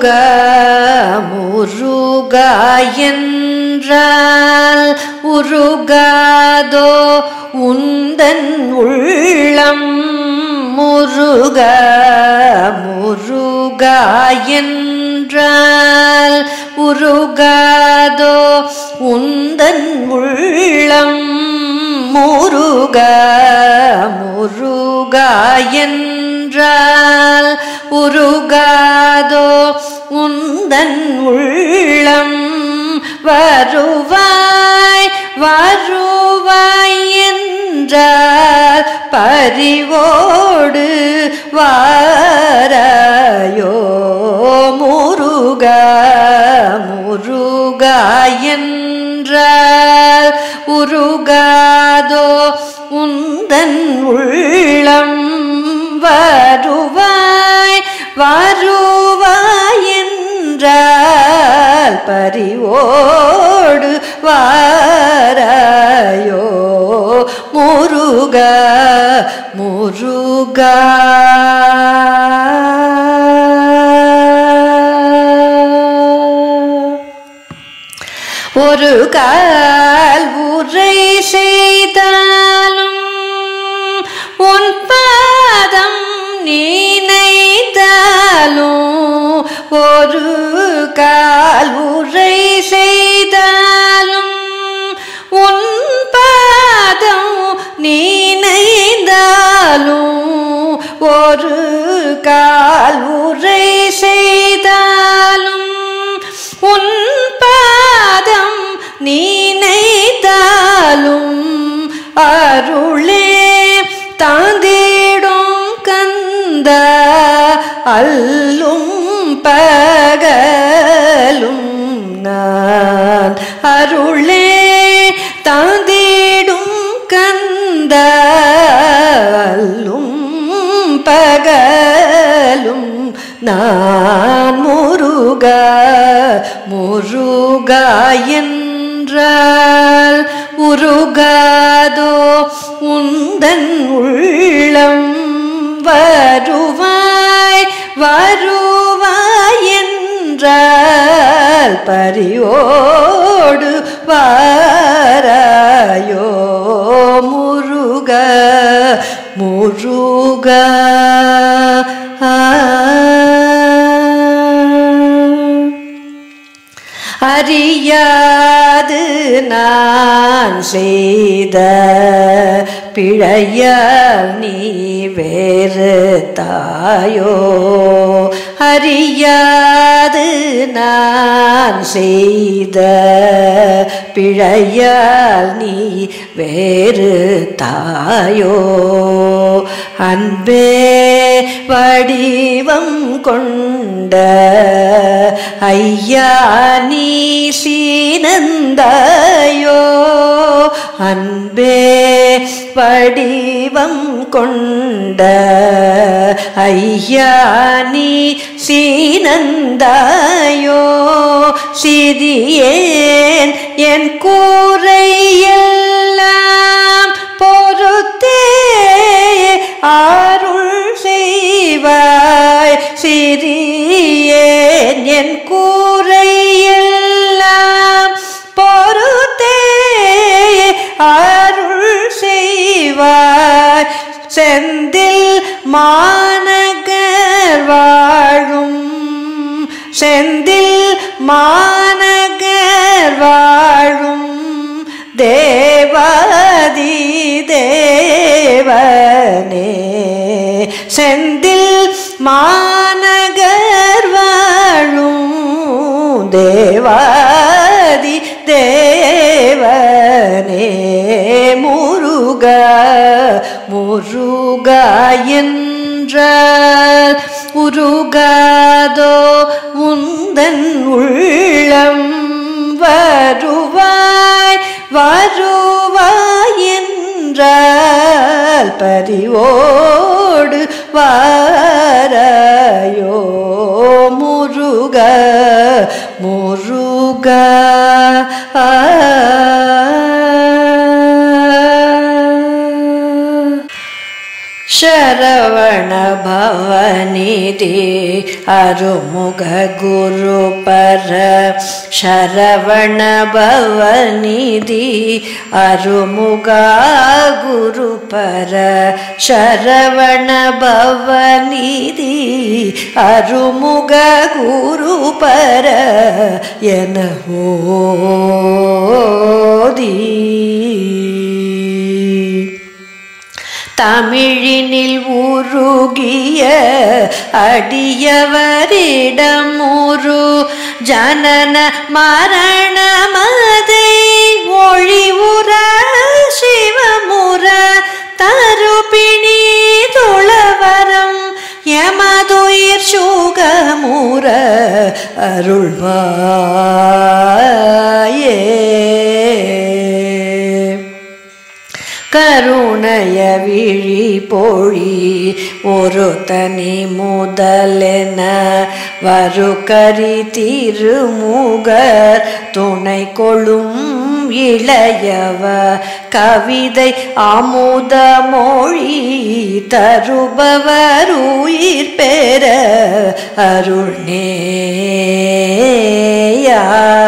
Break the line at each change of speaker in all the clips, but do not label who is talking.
முருகா முருகா என்றால் உருகாதோ உந்தன் உள்ளம் முருகா முருகா என்றால் உருகாதோ உந்தன் உள்ளம் முருகா முருகா என்றால் உருகாதோ உந்தன் உள்ளம் வருவாய் வருவாய் என்றால் பரிவோடு வாராயோ முருகா முருகா என்றால் உருகாதோ உந்தன் உள்ளம் வருவாய் வருவாய் என்றால் பரிவோடு வாராயோ முருகா முருகா ஒரு கால் உரை செய்தாலும் உன் பாதம் நினைத்தாலும் ஒரு கால் உரை செய்தாலும் உன் பாதம் நினைந்தாலும் ஒரு கால் உரை செய்தாலும் உன் பாதம் நினைத்தாலும் அருளே தாந்திடும் கந்த அல்லும் பகலும் நான் அருளே தாந்திடும் கந்த அல்லும் பகலும் நான் முருகா முருகா என்றால் உருகாதோ உந்தன் உள்ளம் வருவாய் வருவாய் என்றால் பரியோடு வாராயோ முருகா முருகா அறியாது நான் செய்த பிழையால் நீ வேறு தாயோ அறியாது நான் செய்த பிழையால் நீ வேறு தாயோ அன்பே வடிவம் கொண்ட ஐயா நீ சீனந்தாயோ அன்பே வடிவம் கொண்ட ஐயா நீ சீனந்தாயோ சிறியேன் என் கூரையெல்லாம் பொறுத்தே அருள் செய்வாய் சிறியேன் என் கூரையெல்லாம் பொறுத்தே அருள் செய்வாய் செந்தில் மாநகர் வாழும் செந்தில் மாநகர் வாழும் தேவாதி தேவனே செந்தில் மாநகர் வாழும் தேவாதி தேவனே முருகா முருகா என்றால் உருகாதோ உந்தன் உள்ளம் வருவாய் வருவாய் என்றால் பரிவோடு வாராயோ முருகா முருகா ಶರವಣ ಭವನಿಧಿ ಅರುಮುಗ ಗುರುಪರ ಶರವಣ ಭವನಿಧಿ ಅರುಮುಗ ಗುರುಪರ ಶರವಣ ಭವನಿಧಿ ಅರುಮುಗ ಗುರುಪರ ಎನ ಓದಿ தமிழினில் உருகிய அடியவரிடமுரு ஜனன மரணமதை ஒழிவுற சிவமுற தருபிணி துளவரம் யமதுயிர் சுகமுற அருள்வாயே கருணைய விழி பொழி ஒரு தனி முதலென வருகரி திருமுகர் துணை கொள்ளும் இளையவ கவிதை அமுத மொழி தருபவர் உயிர் பெற அருள்நேயா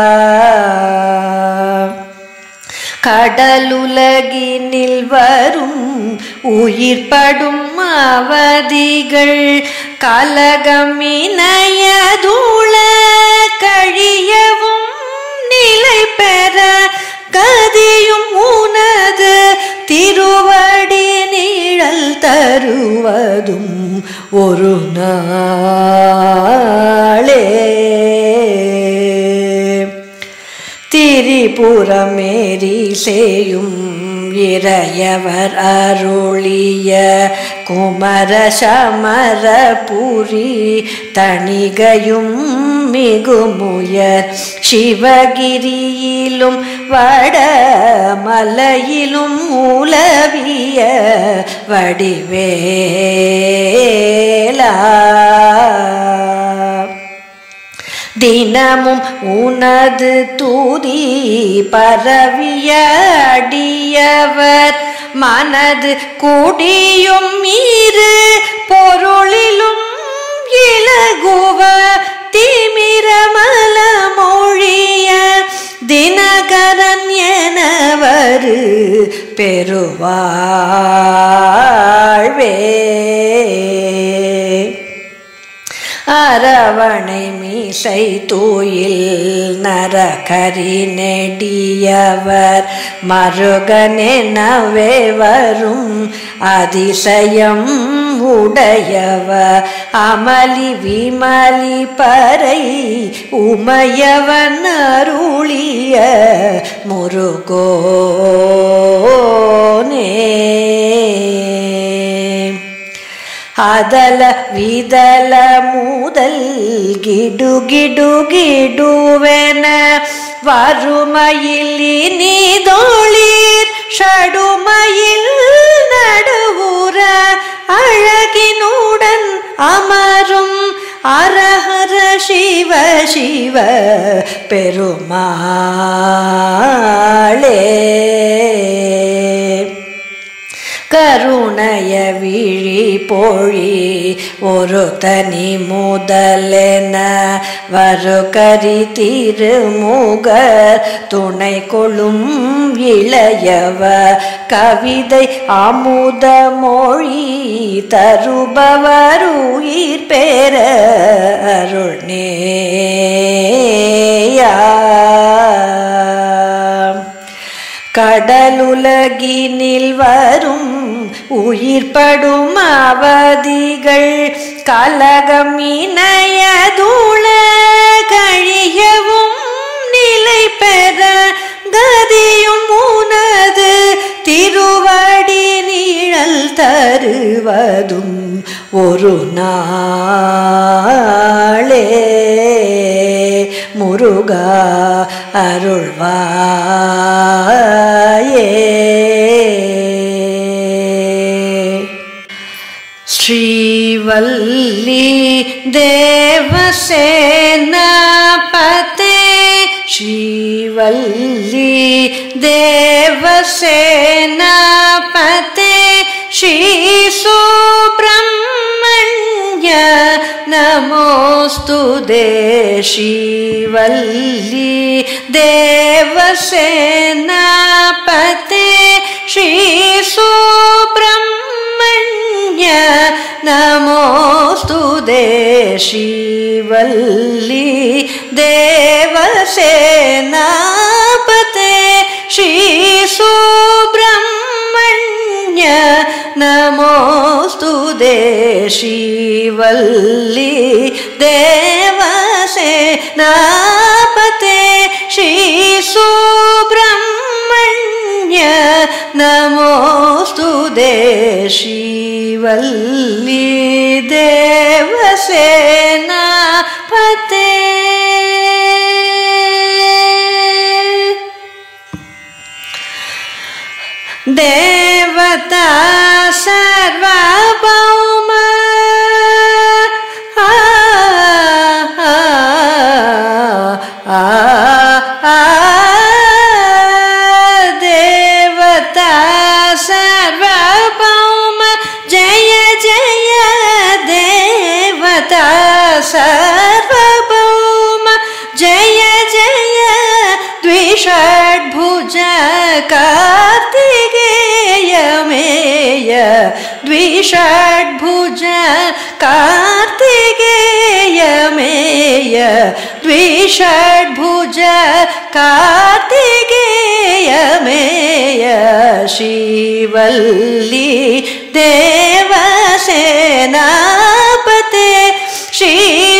கடலுலகினில் வரும் உயிர்படும் அவதிகள் கலகமினையதுள கழியவும் நிலை பெற கதியும் உனது திருவடி நிழல் தருவதும் ஒரு நாளே திரிபுரமேரி சேயும் இறையவர் அருளிய குமர சமரபுரி தணிகையும் மிகுமுயர் சிவகிரியிலும் வடமலையிலும் உலவிய வடிவேலா தினமும் உனது தூதி பரவிய அடியவர் மனது கூடியும் மீறு பொருளிலும் இலகுவ திமிரமல மொழிய தினகரன் எனவரு பெருவாழ்வே அரவணை மீசை தூயில் நரகரி நெடியவர் மருகனெனவே வரும் அதிசயம் உடையவ அமளி விமலி பறை உமையவன் அருளிய முருகோனே அதல விதல முதல் கிடு கிடு கிடுவென வறுமையில் இனிதொளிர் ஷடுமையில் நடுவுற அழகினுடன் அமரும் அரஹர சிவ சிவ பெருமாளே கருணைய விழி பொழி ஒரு தனி முதலென வருகரி திருமுகர் துணை கொள்ளும் இளையவ கவிதை அமுத மொழி தருபவர் உயிர் பெற அருள்நேயா கடலுலகினில் வரும் உயிர்படும் அவதிகள் கலகம் இணையதுள கழியவும் நிலை பெற கதியும் உனது திருவடி நிழல் தருவதும் ஒரு நாளே முருகா அருள்வாயே Srivalli தேவசேனாபதே Srivalli தேவசேனாபதே Shri Subramanya Namostude Shivalli Devasenapate Shri Subramanya Namostude Shivalli Devasenapate Shri Subramanya Namostude Shivalli Devasenapate Shri Subramanya Namostude Shivalli Devasenapate Devata Sarvabhauma Devata Sarvabhauma Jaya Jaya Devata Sarvabhauma Jaya Jaya Dvishadbhuja Kartikeya Meya Dvishadbhuja Kartikeya Meya Dvishadbhuja Kartikeya Meya Shivalli Devasenapate Shri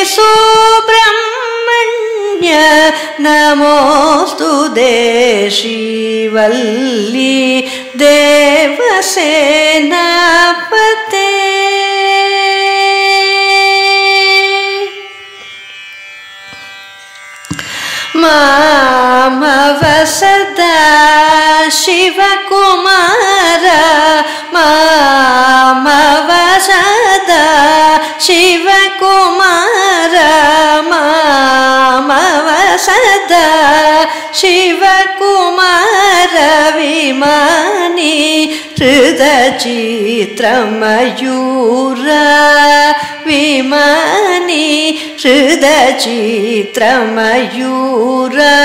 Subramanya Namostude Shivalli Devasenapate Mamavasada Shivakumara Mamavasada Shivakumara Mamavasada Shivakumara Vimani Hridachitra Vimani Hridachitra Mayura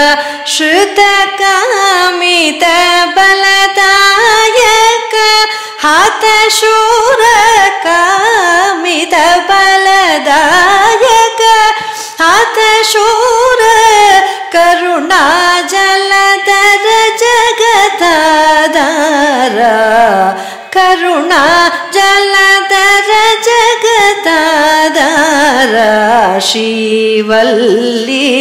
Shrudakamita Baladayaka Hatashura Kamita Baladayaka Hatashura Karuna Jaladara Jagadadara Karuna Jaladara Jagadadara Shivalli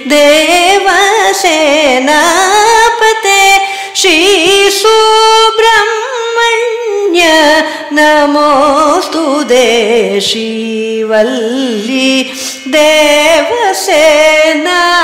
Devasenapate Shri Subramanya Namostude Shivalli Devasenapate